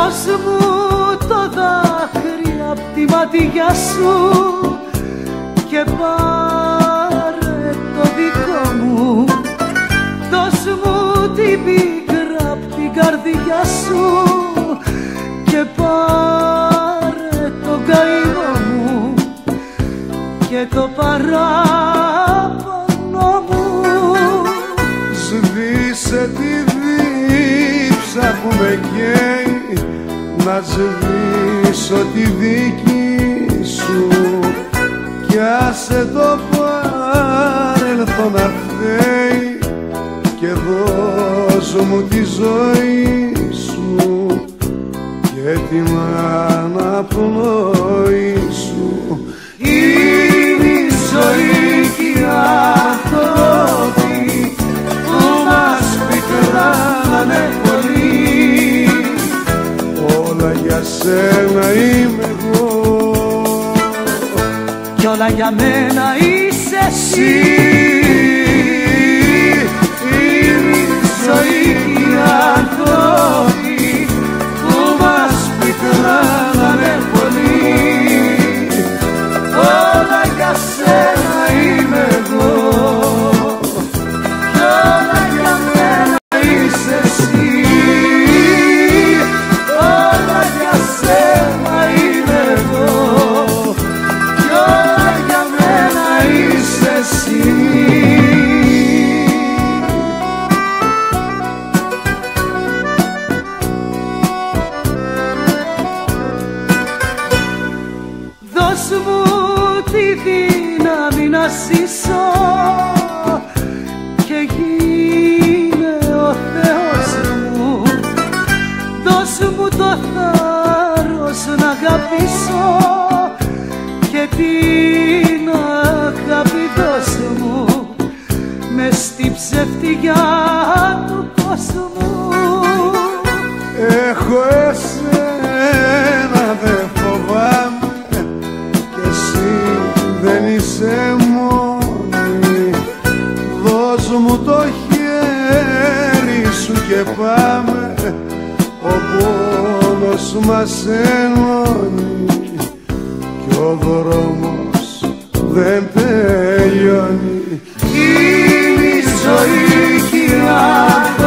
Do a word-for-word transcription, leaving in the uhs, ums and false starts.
Δώσ' μου το δάκρυ απ' τη ματιά σου και πάρε το δικό μου. Δώσ' μου την πίκρα απ' την καρδιά σου και πάρε το καημό μου και το παράπονο μου. Σβήσε τη δίψα που με καίει, να σβήσω τη δική σου κι άσε το παρελθόν να φταίει και δώσ' μου τη ζωή σου και την αναπνοή σου. Είναι η ζωή και οι άνθρωποι που μας πικράνανε πολύ. Όλα για σένα είμαι εγώ κι όλα για μένα είσαι εσύ. Είναι η ζωή και οι άνθρωποι που μας πικράνανε πολύ. Όλα για σένα είμαι εγώ κι όλα για μένα είσαι εσύ. Όλα για σένα είμαι εγώ κι όλα για μένα είσαι εσύ. Δώσ' μου τη δύναμη να ζήσω και γίνε ο Θεός μου. Δώσ' μου το θάρρος να αγαπήσω και την αγάπη δώσ' μου μες στη ψευτιά του κόσμου. Έχω εσένα δεν φοβάμαι κι εσύ δεν είσαι μόνη. Δώσ' μου το χέρι σου και πάμε, ο πόνος μας ενώνει κι ο δρόμος δεν τελειώνει. Είναι η ζωή και η